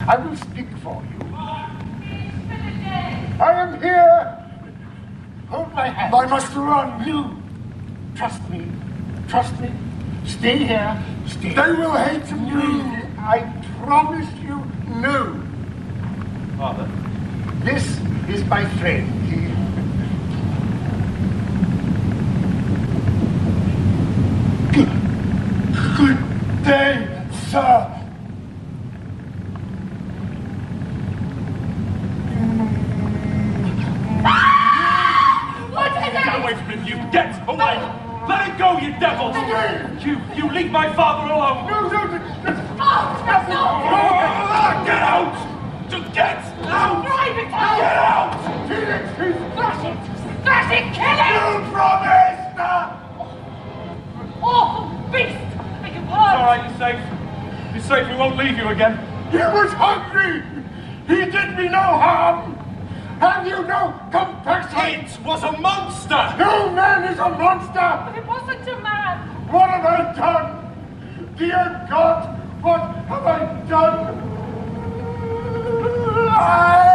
I will speak for you. I am here. Hold my hand. I must run. You. Trust me. Trust me. Stay here. Stay. They will hate me. I promise you no. Father. This is my friend. Good day, sir. What is it? Get away from him, you! Get away! Let him go, you devils! You leave my father alone! No! Get out! Just get out! Drive it out! Get out! Felix, he's Smash it! Kill him! You promised! Awful beast! Beg your It's pardon! all right, you're safe. You're safe, we won't leave you again. He was hungry! He did me no harm! Have you no compassion? It was a monster! No man is a monster! But it wasn't a man! What have I done? Dear God, what have I done?